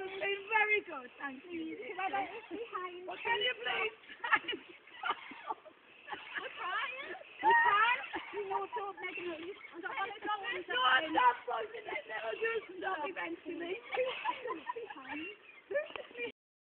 It's very good, thank you. Behind. Can you please? We're trying. You can? You know, so make a noise. No, I'm not closing it.